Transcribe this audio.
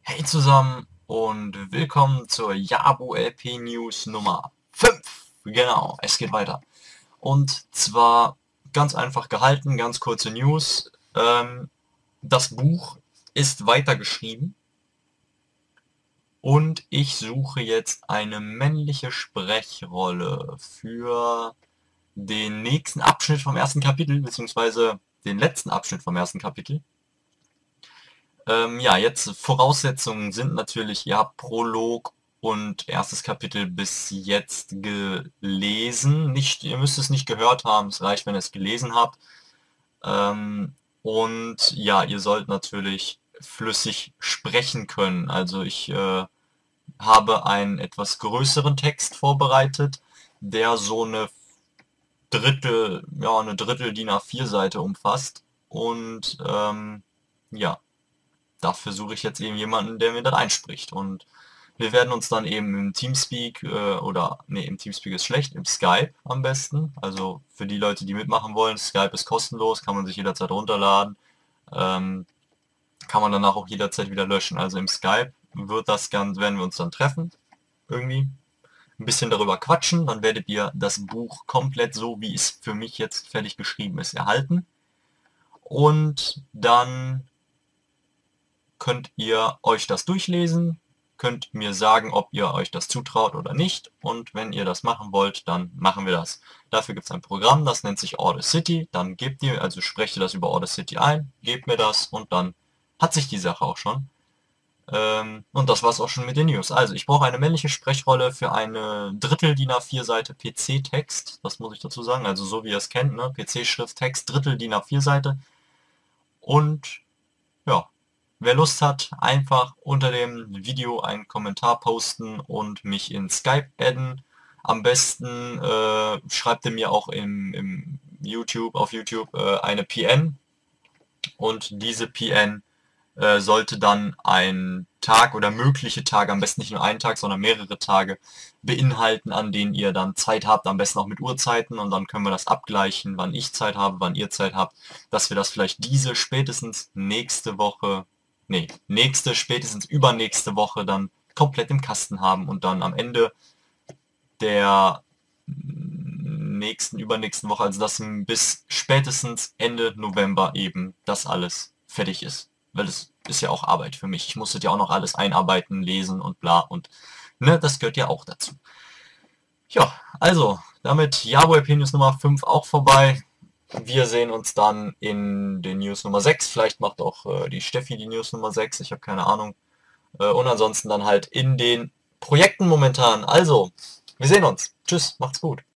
Hey zusammen und willkommen zur Jabu LP News Nummer 5. Genau, es geht weiter. Und zwar ganz einfach gehalten, ganz kurze News. Das Buch ist weitergeschrieben und ich suche jetzt eine männliche Sprechrolle für den nächsten Abschnitt vom ersten Kapitel, beziehungsweise den letzten Abschnitt vom ersten Kapitel. Ja, jetzt Voraussetzungen sind natürlich, ihr habt Prolog und erstes Kapitel bis jetzt gelesen. Nicht, ihr müsst es nicht gehört haben, es reicht, wenn ihr es gelesen habt. Und ja, ihr sollt natürlich flüssig sprechen können. Also ich habe einen etwas größeren Text vorbereitet, der so eine Drittel DIN A4 Seite umfasst. Und ja, dafür suche ich jetzt eben jemanden, der mir das einspricht. Und wir werden uns dann eben im Teamspeak im Teamspeak ist schlecht, im Skype am besten. Also für die Leute, die mitmachen wollen, Skype ist kostenlos, kann man sich jederzeit runterladen. Ähm, Kann man danach auch jederzeit wieder löschen. Also im Skype werden wir uns dann treffen, irgendwie. Ein bisschen darüber quatschen, dann werdet ihr das Buch komplett so, wie es für mich jetzt fertig geschrieben ist, erhalten. Und dann könnt ihr euch das durchlesen, könnt mir sagen, ob ihr euch das zutraut oder nicht. Und wenn ihr das machen wollt, dann machen wir das. Dafür gibt es ein Programm, das nennt sich Audacity. Dann sprecht ihr das über Audacity ein, gebt mir das und dann hat sich die Sache auch schon. Und das war's auch schon mit den News. Also, ich brauche eine männliche Sprechrolle für eine Drittel DIN A4 Seite PC-Text. Das muss ich dazu sagen. Also so wie ihr es kennt, ne? PC-Schrift, Text, Drittel DIN A4 Seite. Und ja, wer Lust hat, einfach unter dem Video einen Kommentar posten und mich in Skype adden. Am besten schreibt ihr mir auch auf YouTube eine PN und diese PN sollte dann einen Tag oder mögliche Tage, am besten nicht nur einen Tag, sondern mehrere Tage beinhalten, an denen ihr dann Zeit habt, am besten auch mit Uhrzeiten und dann können wir das abgleichen, wann ich Zeit habe, wann ihr Zeit habt, dass wir das vielleicht spätestens nächste Woche, spätestens übernächste Woche dann komplett im Kasten haben und dann am Ende der übernächsten Woche, also dass bis spätestens Ende November eben das alles fertig ist. Weil es ist ja auch Arbeit für mich. Ich musste ja auch noch alles einarbeiten, lesen und bla und ne, das gehört ja auch dazu. Ja, also, damit Jabo LP News Nummer 5 auch vorbei. Wir sehen uns dann in den News Nummer 6. Vielleicht macht auch die Steffi die News Nummer 6. Ich habe keine Ahnung. Und ansonsten dann halt in den Projekten momentan. Also, wir sehen uns. Tschüss, macht's gut.